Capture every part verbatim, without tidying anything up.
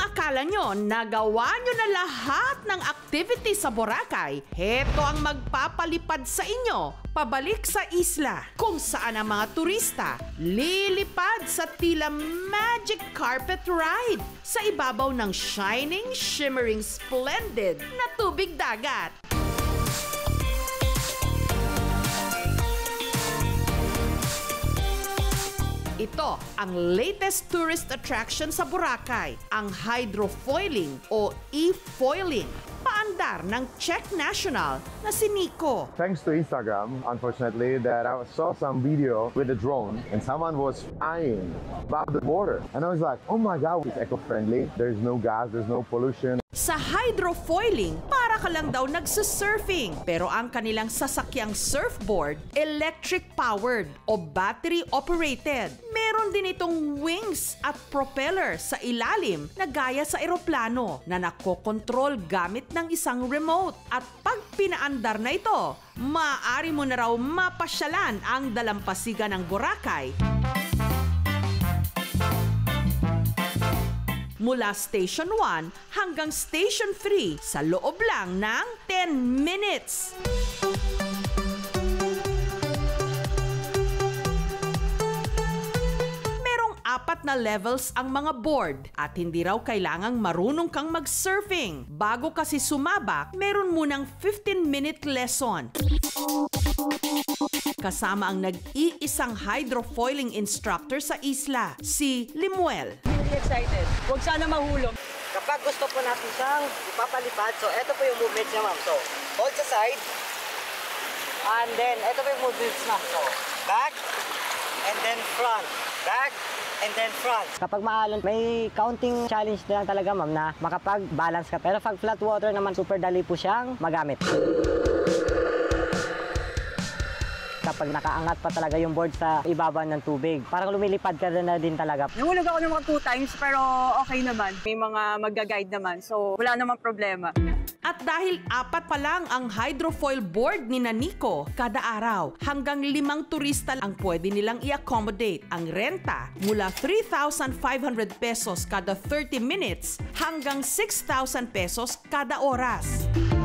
akala nyo nagawa nyo na lahat ng activity sa Boracay, heto ang magpapalipad sa inyo pabalik sa isla, kung saan ang mga turista lilipad sa tila magic carpet ride sa ibabaw ng shining, shimmering, splendid na tubig dagat. Ito ang latest tourist attraction sa Boracay, ang hydrofoiling o e-foiling. Paandar ng Czech national na si Nico. Thanks to Instagram, unfortunately, that I saw some video with a drone and someone was flying above the water. And I was like, oh my God, it's eco-friendly. There's no gas, there's no pollution. Sa hydrofoiling, para ka lang daw nagsusurfing. Pero ang kanilang sasakyang surfboard, electric-powered o battery-operated. Meron din itong wings at propeller sa ilalim na gaya sa eroplano na nakokontrol gamit ng isang remote. At pag pinaandar na ito, maaari mo na raw mapasyalan ang dalampasigan ng Boracay. Mula Station one hanggang Station three sa loob lang ng ten minutes. Merong apat na levels ang mga board at hindi raw kailangang marunong kang mag-surfing. Bago kasi sumabak, meron munang fifteen minute lesson. Kasama ang nag-iisang hydrofoiling instructor sa isla, si Limuel. Really excited. Huwag sana mahulog. Kapag gusto po natin siyang ipapalipad, so ito po yung movements niya, ma'am. So, hold sa side. And then, ito po yung movements na. So, back, and then front. Back, and then front. Kapag maalon, may counting challenge na lang talaga, ma'am, na makapag-balance ka. Pero pag flat water naman, super dali po siyang magamit. Kapag nakaangat pa talaga yung board sa ibaba ng tubig, parang lumilipad ka na din talaga. Nahulog ako ng mga two times pero okay naman. May mga magga-guide naman, so wala namang problema. At dahil apat pa lang ang hydrofoil board ni Nico kada araw, hanggang limang turista ang pwede nilang i-accommodate. Ang renta mula three thousand five hundred pesos kada thirty minutes hanggang six thousand pesos kada oras.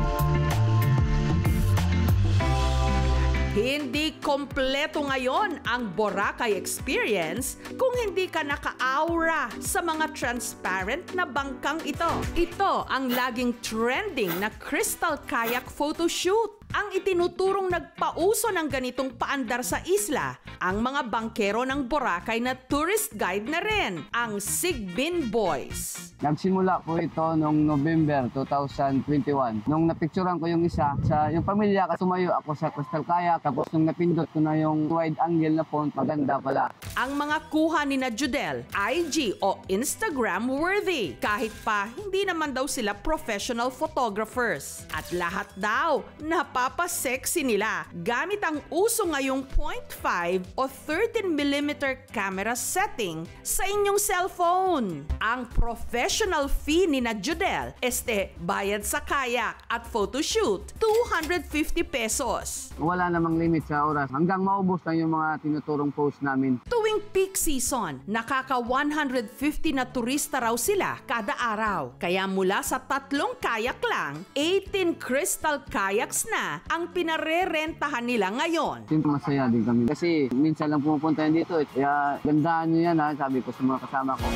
Hindi kompleto ngayon ang Boracay experience kung hindi ka naka-aura sa mga transparent na bangkang ito. Ito ang laging trending na crystal kayak photoshoot. Ang itinuturong nagpauso ng ganitong paandar sa isla, ang mga bangkero ng Boracay na tourist guide na rin, ang Sigbin Boys. Nagsimula po ito noong November two thousand twenty-one. Nung napicturean ko yung isa, sa yung pamilya, tumayo ako sa crystal kayak. Tapos nung napindot ko na yung wide angle na phone, maganda pala. Ang mga kuha ni na Judel, I G o Instagram worthy. Kahit pa, hindi naman daw sila professional photographers. At lahat daw, napapasexy nila gamit ang uso ngayong point five o thirteen millimeter camera setting sa inyong cellphone. Ang professional fee ni na Judel, este bayad sa kayak at photoshoot, two hundred fifty pesos. Wala namang limit sa oras. Hanggang maubos lang yung mga tinuturong post namin. Tuwing peak season, nakaka one hundred fifty na turista raw sila kada araw. Kaya mula sa tatlong kayak lang, eighteen crystal kayaks na ang pinarerentahan nila ngayon. Masaya din kami. Kasi minsan lang pumupunta yan dito. Kaya gandaan nyo yan, ha? Sabi ko sa mga kasama ko.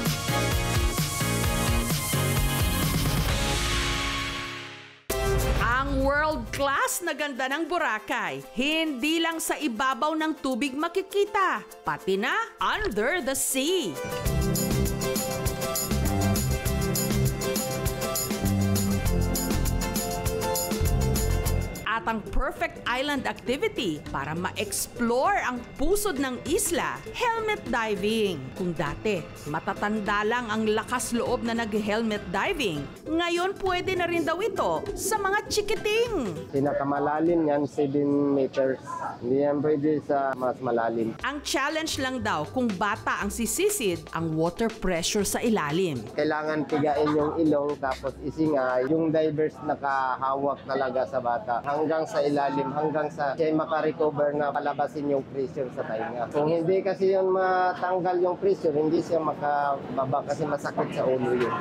Ang world-class na ganda ng Boracay, hindi lang sa ibabaw ng tubig makikita, pati na under the sea. At ang perfect island activity para ma-explore ang pusod ng isla, helmet diving. Kung dati, matatanda lang ang lakas loob na nag-helmet diving, ngayon pwede na rin daw ito sa mga chikiting. Pinakamalalim yan, seven meters. Hindi yan pwede sa mas malalim. Ang challenge lang daw kung bata ang sisisid, ang water pressure sa ilalim. Kailangan tigain yung ilong tapos isingay. Yung divers nakahawak talaga sa bata. Hanggang hanggang sa ilalim, hanggang sa siya makarecover na palabasin yung pressure sa tainga. Kung hindi kasi yun matanggal yung pressure, hindi siya makababa kasi masakit sa ulo yun.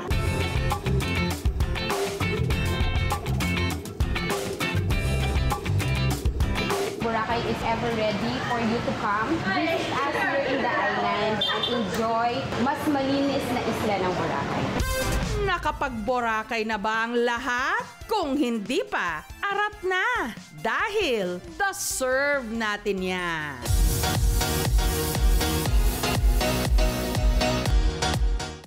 Boracay is ever ready for you to come. Visit us here in the island and enjoy mas malinis na isla ng Boracay. Nakapag-Boracay na ba ang lahat? Kung hindi pa, arat na! Dahil deserve natin yan!